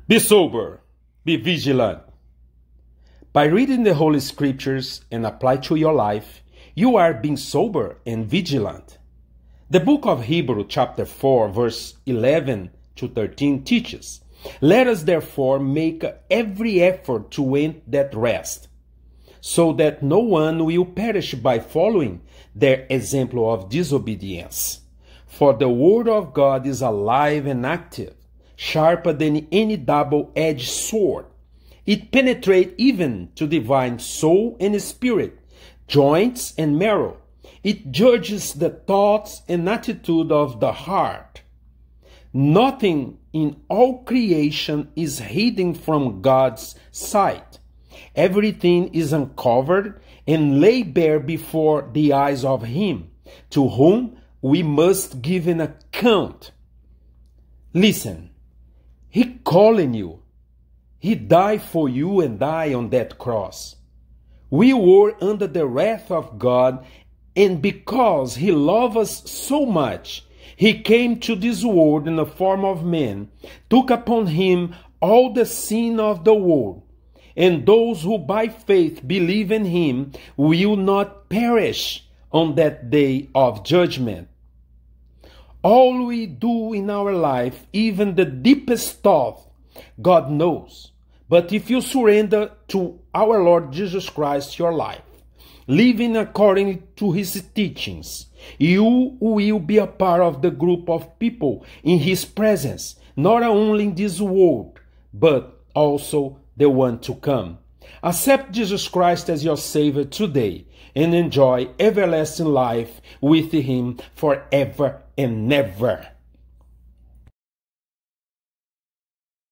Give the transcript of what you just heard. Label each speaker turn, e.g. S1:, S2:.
S1: Be sober, be vigilant. By reading the Holy Scriptures and apply to your life, you are being sober and vigilant. The book of Hebrews chapter 4 verse 11 to 13 teaches, "Let us therefore make every effort to enter that rest, so that no one will perish by following their example of disobedience. For the word of God is alive and active, sharper than any double-edged sword. It penetrates even to divine soul and spirit, joints and marrow. It judges the thoughts and attitude of the heart. Nothing in all creation is hidden from God's sight. Everything is uncovered and laid bare before the eyes of Him, to whom we must give an account." Listen, He calling you. He died for you and I on that cross. We were under the wrath of God, and because He loved us so much, He came to this world in the form of man, took upon Him all the sin of the world, and those who by faith believe in Him will not perish on that day of judgment. All we do in our life, even the deepest thought, God knows. But if you surrender to our Lord Jesus Christ your life, living according to His teachings, you will be a part of the group of people in His presence, not only in this world, but also the one to come. Accept Jesus Christ as your Savior today and enjoy everlasting life with Him forever and ever.